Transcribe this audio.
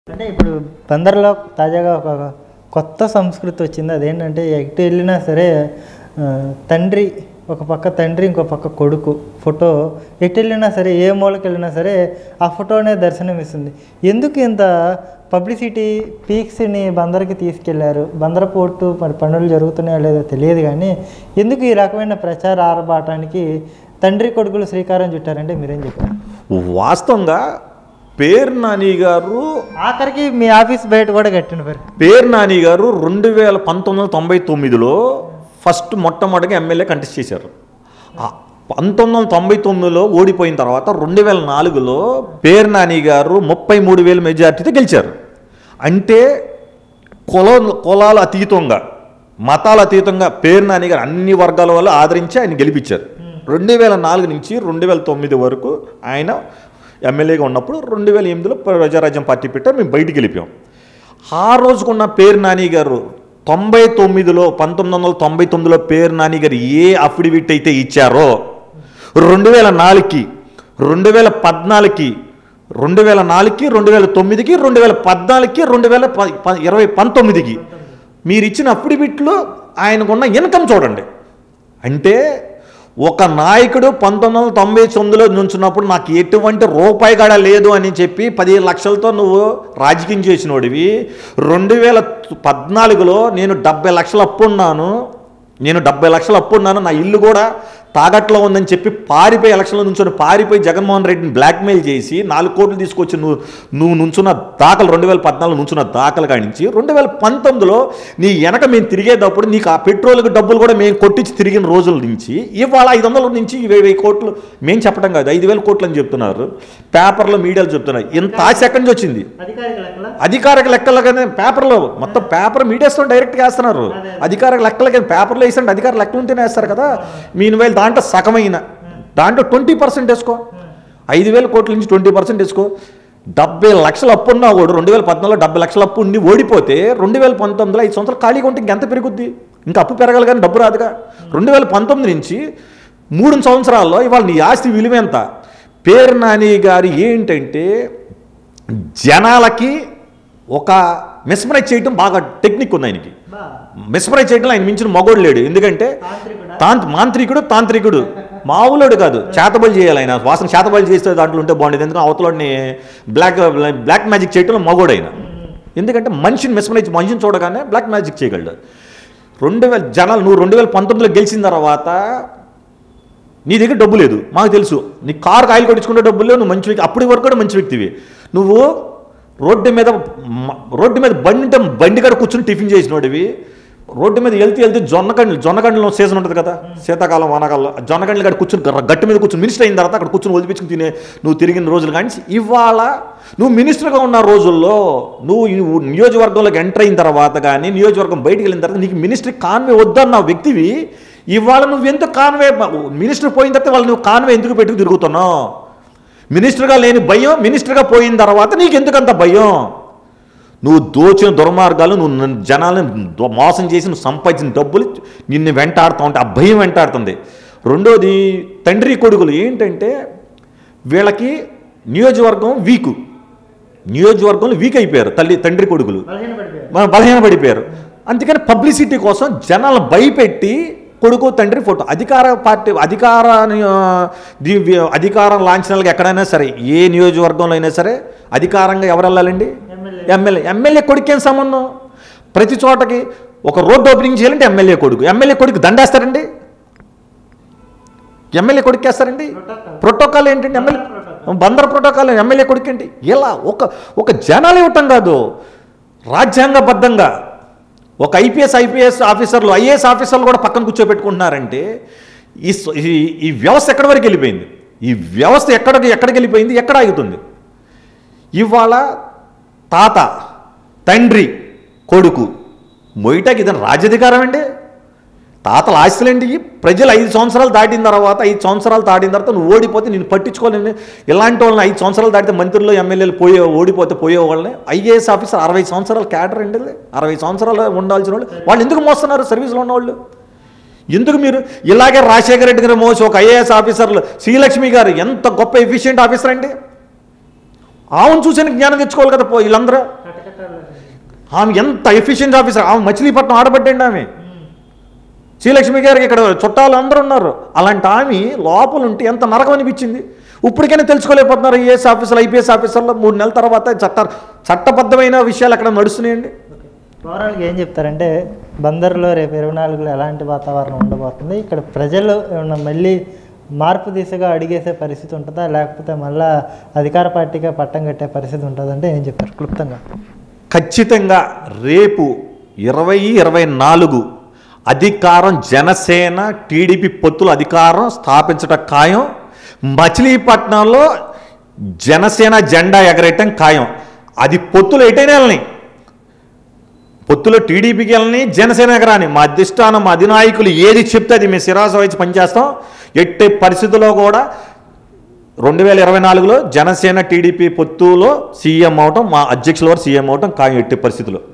అంటే ఇప్పుడు బందర్లో తాజాగా ఒక కొత్త సంస్కృతి వచ్చింది. అదేంటంటే ఎటు వెళ్ళినా సరే తండ్రి ఒక పక్క తండ్రి ఇంకో పక్క కొడుకు ఫోటో ఎటు వెళ్ళినా సరే ఏ మూలకి వెళ్ళినా సరే ఆ ఫోటోనే దర్శనమిస్తుంది. ఎందుకు ఇంత పబ్లిసిటీ పీక్స్ని బందర్కి తీసుకెళ్లారు? బందర్ పోర్టు మరి పనులు జరుగుతున్నాయో లేదో తెలియదు, కానీ ఎందుకు ఈ రకమైన ప్రచార ఆర్భాటానికి తండ్రి కొడుకులు శ్రీకారం చుట్టారంటే మీరేం చెప్పారు? వాస్తవంగా పేరు నాని గారు ఆఖరికి మీ ఆఫీస్ బయట కూడా కట్టిన పేరు నాని గారు 1999లో ఫస్ట్ మొట్టమొదటిగా ఎమ్మెల్యే కంటెస్ట్ చేశారు. 1999లో ఓడిపోయిన తర్వాత 2004లో పేరు నాని గారు 33,000 మెజార్టీతో గెలిచారు. అంటే కులాల అతీతంగా మతాల అతీతంగా పేరు నాని గారు అన్ని వర్గాల వాళ్ళు ఆదరించి ఆయన గెలిపించారు. 2004 నుంచి 2009 వరకు ఆయన ఎమ్మెల్యేగా ఉన్నప్పుడు 2008లో ప్రజారాజ్యం పార్టీ పెట్టారు. మేము బయటికి వెళ్ళిపోయాం. ఆ రోజుకున్న పేరు నాని గారు 1999లో పేరు నాని గారు ఏ అఫిడవిట్ అయితే ఇచ్చారో 2004కి 2014కి 2009కి 2014కి 2019కి మీరు ఇచ్చిన అఫిడవిట్లో ఆయనకున్న ఇన్కమ్ చూడండి. అంటే ఒక నాయకుడు 1999లో నుంచున్నప్పుడు నాకు ఎటువంటి రూపాయి కూడా లేదు అని చెప్పి 15 లక్షలతో నువ్వు రాజకీయం చేసినోడివి, 2014లో నేను 70 లక్షలు అప్పున్నాను, నా ఇల్లు కూడా తాగట్లో ఉందని చెప్పి పారిపోయి ఎలక్షన్లో నుంచొని పారిపోయి జగన్మోహన్ రెడ్డిని బ్లాక్మెయిల్ చేసి 4 కోట్లు తీసుకొచ్చి నువ్వు నుంచున్న దాఖలు 2014 నుంచున్న దాఖలు కానించి 2019లో నీ వెనక మేము తిరిగేటప్పుడు నీకు ఆ పెట్రోల్కి డబ్బులు కూడా మేము కొట్టించి తిరిగిన రోజుల నుంచి ఇవాళ 500 నుంచి 1000 కోట్లు మేము చెప్పడం కాదు, 5,000 కోట్లు అని చెప్తున్నారు. పేపర్లో మీడియాలు చెప్తున్నారు. ఇంత ఆశ ఎక్కడి నుంచి వచ్చింది? అధికారిక లెక్కలుగానే పేపర్లో మొత్తం పేపర్ మీడియాస్తో డైరెక్ట్గా వేస్తున్నారు. అధికారిక లెక్కలకి పేపర్లో వేసండి, అధికార లెక్కలు ఉంటేనే వేస్తారు కదా. మీన్ దాంట్లో సగమైన దాంట్లో 20% వేసుకో, 5,000 కోట్ల నుంచి 20% వేసుకో. 70 లక్షలు అప్పు ఉన్నా కూడా 2014లో 70 లక్షల అప్పు ఉండి ఓడిపోతే 2019లో 5 సంవత్సరాలు ఖాళీగా ఉంటే ఇంకెంత పెరుగుద్ది? ఇంకా అప్పు పెరగాలి కానీ డబ్బు రాదుగా. 2019 నుంచి 3 సంవత్సరాల్లో ఇవాళ నీ ఆస్తి విలువ ఎంత? పేరు నాని గారు ఏంటంటే జనాలకి ఒక మెస్మరైజ్ చేయటం బాగా టెక్నిక్ ఉంది ఆయనకి. మెస్మరైజ్ చేయడంలో ఆయన మించిన మగోడు లేడు. ఎందుకంటే తాంత్రికుడు మామూలుడు కాదు, చేతబడి చేయాలి ఆయన. వాసన చేతబడి చేస్తే దాంట్లో ఉంటే బాగుండేది. ఎందుకంటే అవతలని బ్లాక్ మ్యాజిక్ చేయడంలో మగోడు ఆయన. ఎందుకంటే మనిషిని చూడగానే బ్లాక్ మ్యాజిక్ చేయగలడు. 2000 జనాలు నువ్వు 2019లో గెలిచిన తర్వాత నీ దగ్గర డబ్బు లేదు మాకు తెలుసు, నీ కారుకి ఆయిల్ కొట్టించుకుంటే డబ్బులు లేవు, నువ్వు మంచి వ్యక్తి, అప్పటి వరకు కూడా మంచి వ్యక్తివి. నువ్వు రోడ్డు మీద బండి కాడ కూర్చొని టిఫిన్ చేసినోడివి. రోడ్డు మీద వెళ్తే జొన్నగండ్లు సీజన్ ఉంటుంది కదా, శీతాకాలం వానాకాలంలో జొన్నగండ్లు కాడ కూర్చొని గట్టి మీద కూర్చొని మినిస్టర్ అయిన తర్వాత అక్కడ కూర్చొని వదిలిపించుకుని నువ్వు తిరిగిన రోజులు. కానీ ఇవాళ నువ్వు మినిస్టర్గా ఉన్న రోజుల్లో నువ్వు నియోజకవర్గంలోకి ఎంటర్ అయిన తర్వాత కానీ నియోజకవర్గం బయటికి వెళ్ళిన తర్వాత నీకు మినిస్టర్ కాన్వే వద్దన్న వ్యక్తివి. ఇవాళ నువ్వు ఎందుకు కాన్వే మినిస్టర్ పోయిన తర్వాత వాళ్ళు నువ్వు కాన్వే ఎందుకు పెట్టుకు తిరుగుతున్నావు? మినిస్టర్గా లేని భయం, మినిస్టర్గా పోయిన తర్వాత నీకు ఎందుకంత భయం? నువ్వు దోచిన దుర్మార్గాలు, నువ్వు జనాలను మోసం చేసి నువ్వు సంపాదించిన డబ్బులు నిన్ను వెంటాడుతూ ఉంటే ఆ భయం వెంటాడుతుంది. రెండోది తండ్రి కొడుకులు ఏంటంటే వీళ్ళకి నియోజకవర్గంలో వీక్ అయిపోయారు. తండ్రి కొడుకులు బలహీన పడిపోయారు. అందుకని పబ్లిసిటీ కోసం జనాలను భయపెట్టి కొడుకు తండ్రి ఫోటో అధికారం లాంఛనాలకు ఎక్కడైనా సరే ఏ నియోజకవర్గంలో అయినా సరే అధికారంగా ఎవరు వెళ్ళాలండి? ఎమ్మెల్యే కొడుకేం సంబంధం? ప్రతి చోటకి ఒక రోడ్డు ఓపెనింగ్ చేయాలంటే ఎమ్మెల్యే కొడుకు దండేస్తారండి? ఎమ్మెల్యే కొడుకు వేస్తారండి? ప్రోటోకాల్ ఏంటండి? బందర్ ప్రోటోకాల్ ఎమ్మెల్యే కొడుకు ఏంటి? ఇలా ఒక జనాలు ఇవ్వటం కాదు, రాజ్యాంగబద్ధంగా ఒక ఐపీఎస్ ఆఫీసర్లు ఐఏఎస్ ఆఫీసర్లు కూడా పక్కన కూర్చోబెట్టుకుంటున్నారంటే ఈ వ్యవస్థ ఎక్కడి వరకు వెళ్ళిపోయింది? ఈ వ్యవస్థ ఎక్కడికి వెళ్ళిపోయింది? ఎక్కడ ఆగుతుంది? ఇవాళ తాత తండ్రి కొడుకు మొయిటాకి ఇదని రాజ్యాధికారం అండి. తాతల ఆస్తులేంటి? ప్రజలు 5 సంవత్సరాలు దాటిన తర్వాత నువ్వు ఓడిపోతే నేను పట్టించుకోలేని ఇలాంటి వాళ్ళని 5 సంవత్సరాలు దాటితే మంత్రులు ఎమ్మెల్యేలు ఓడిపోతే పోయేవాళ్ళని ఐఏఎస్ ఆఫీసర్ 60 సంవత్సరాల క్యాడర్ అండి. 60 సంవత్సరాలు ఉండాల్సిన వాళ్ళు ఎందుకు మోస్తున్నారు? సర్వీస్లో ఉన్నవాళ్ళు ఎందుకు? మీరు ఇలాగే రాజశేఖర రెడ్డి గారు మోసి ఒక ఐఏఎస్ ఆఫీసర్లు శ్రీలక్ష్మి గారు ఎంత గొప్ప ఎఫిషియెంట్ ఆఫీసర్ అండి. ఆమెను చూసానికి జ్ఞానం తెచ్చుకోవాలి కదా వీళ్ళందరూ. ఆమె ఎంత ఎఫిషియెంట్ ఆఫీసర్, ఆమె మచిలీపట్నం ఆడబడ్డండి. ఆమె శ్రీలక్ష్మి గారికి ఇక్కడ చుట్టాలు అందరూ ఉన్నారు. అలాంటి ఆమె లోపల ఉంటే ఎంత నరకం అనిపించింది. ఇప్పటికైనా తెలుసుకోలేకపోతున్నారు ఐఏఎస్ ఆఫీసర్లు, ఐపీఎస్ ఆఫీసర్లు. 3 నెలల తర్వాత చట్టబద్ధమైన విషయాలు అక్కడ నడుస్తున్నాయండి. ఓవరాల్గా ఏం చెప్తారంటే బందర్లో రేపు 24లో ఎలాంటి వాతావరణం ఉండబోతుంది? ఇక్కడ ప్రజలు ఏమన్నా మళ్ళీ మార్పు దిశగా అడిగేసే పరిస్థితి ఉంటుందా, లేకపోతే మళ్ళీ అధికార పార్టీగా పట్టం కట్టే పరిస్థితి ఉంటుందంటే ఏం చెప్తారు క్లుప్తంగా? ఖచ్చితంగా రేపు 2024 అధికారం జనసేన టీడీపీ పొత్తుల అధికారం స్థాపించడం ఖాయం. మచిలీపట్నంలో జనసేన జెండా ఎగరేయటం ఖాయం. అది పొత్తులు ఎటైనా వెళ్ళని, పొత్తులో టీడీపీకి వెళ్ళని, జనసేన ఎగరాని. మా అధిష్టానం, మా అధినాయకులు ఏది చెప్తే అది మేము శిరాస వహించి పనిచేస్తాం. ఎట్టి పరిస్థితుల్లో కూడా 2024లో జనసేన టీడీపీ పొత్తులో సీఎం అవటం, మా అధ్యక్షుల వారు సీఎం అవటం ఖాయం ఎట్టి పరిస్థితుల్లో.